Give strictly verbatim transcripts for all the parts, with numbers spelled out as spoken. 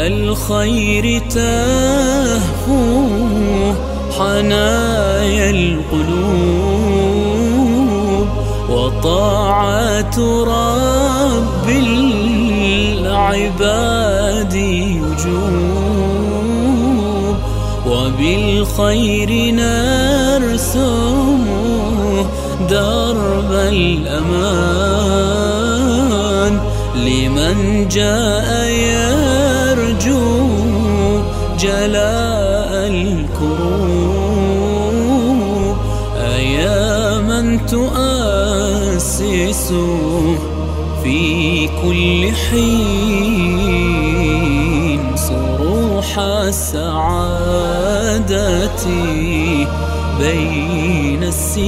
إلى الخير تهفو حنايا القلوب، وطاعة رب العباد وجوب، وبالخير نرسم درب الأمان لمن جاء يرجو جلاء الكروب. أيا من تؤسس في كل حين صروح السعادة بين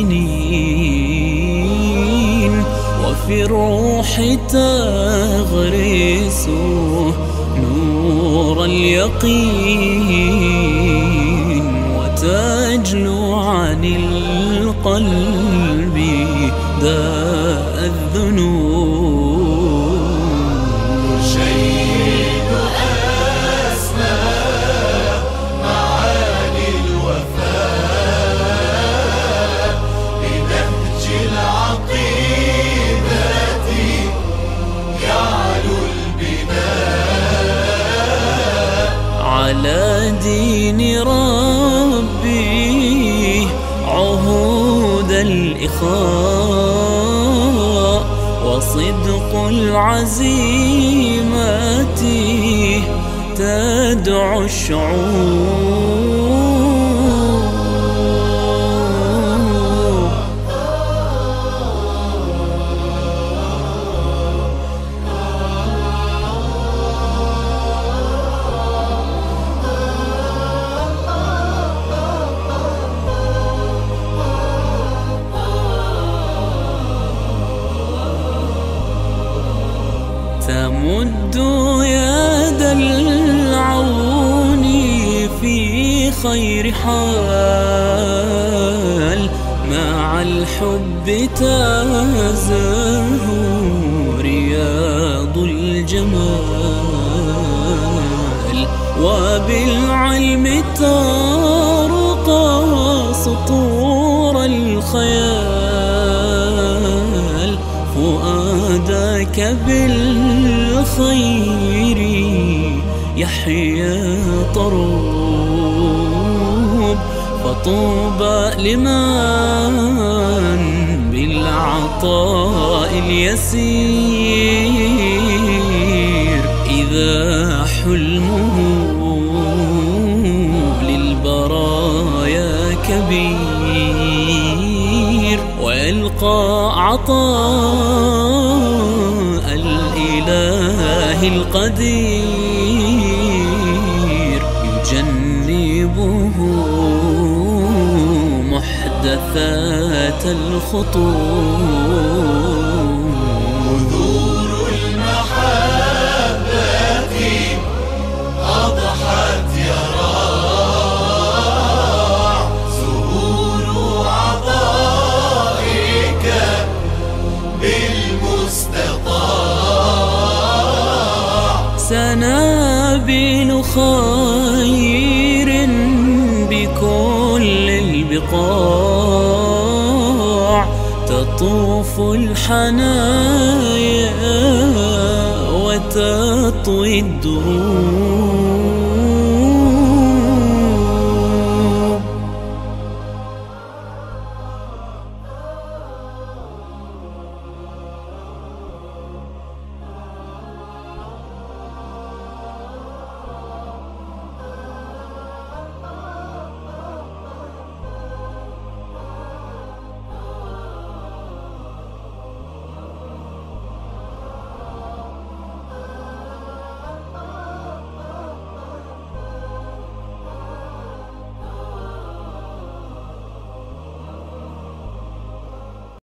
السنين، وفي الروح تغرس نور اليقين، وتجلو عن القلب داء الذنوب. شيد أسمى معاني الوفاء لنهج العقيدة يعلو البناء، على دين ربي عهود الإخاء، وصدق العزيمة تدعو الشعوب. تمد يد العون في خير حال، مع الحب تزهو رياض الجمال، وبالعلم ترقى سطور الخيال، فؤادك بالخير يحيا طروب. فطوبى لمن بالعطاء اليسير إذا حلمه للبرايا كبير، ويلقى عطاء الإله القدير، يجنبه محدثات الخطور. بذور المحبة أضحت يراع، زهور عطائك بالمستطاع، سنابل خير بكل البقاع، تطوف الحنايا وتطوي الدروب.